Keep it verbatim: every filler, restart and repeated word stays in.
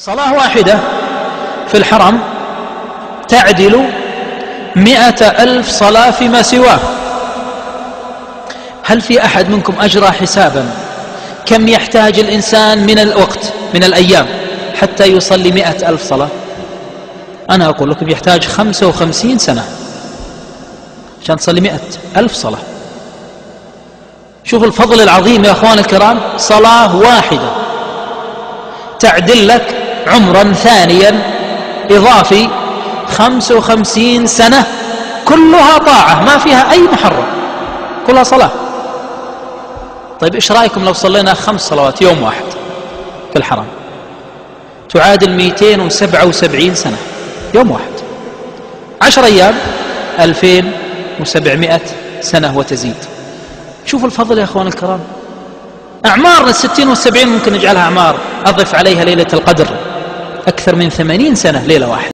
صلاة واحدة في الحرم تعدل مئة ألف صلاة فيما سواه. هل في أحد منكم أجرى حسابا كم يحتاج الإنسان من الوقت من الأيام حتى يصلي مئة ألف صلاة؟ أنا أقول لكم يحتاج خمسة وخمسين سنة عشان تصلي مئة ألف صلاة. شوف الفضل العظيم يا أخوان الكرام، صلاة واحدة تعدل لك عمرا ثانيا إضافي خمسة وخمسين سنة كلها طاعة ما فيها أي محرم، كلها صلاة. طيب إيش رأيكم لو صلينا خمس صلوات يوم واحد في الحرم؟ تعادل مئتين وسبعة وسبعين سنة يوم واحد. عشر أيام ألفين وسبعمائة سنة وتزيد. شوف الفضل يا أخوان الكرام. أعمارنا الستين والسبعين ممكن نجعلها أعمار، أضف عليها ليلة القدر أكثر من ثمانين سنة ليلة واحدة.